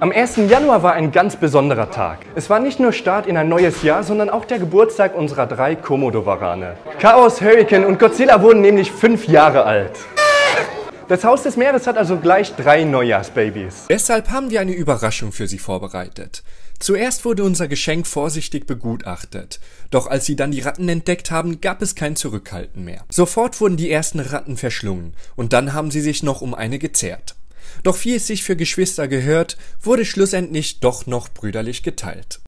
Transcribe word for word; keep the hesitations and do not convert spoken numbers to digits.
Am ersten Januar war ein ganz besonderer Tag. Es war nicht nur Start in ein neues Jahr, sondern auch der Geburtstag unserer drei Komodo-Warane. Chaos, Hurricane und Godzilla wurden nämlich fünf Jahre alt. Das Haus des Meeres hat also gleich drei Neujahrsbabys. Deshalb haben wir eine Überraschung für Sie vorbereitet. Zuerst wurde unser Geschenk vorsichtig begutachtet. Doch als sie dann die Ratten entdeckt haben, gab es kein Zurückhalten mehr. Sofort wurden die ersten Ratten verschlungen und dann haben sie sich noch um eine gezerrt. Doch wie es sich für Geschwister gehört, wurde schlussendlich doch noch brüderlich geteilt.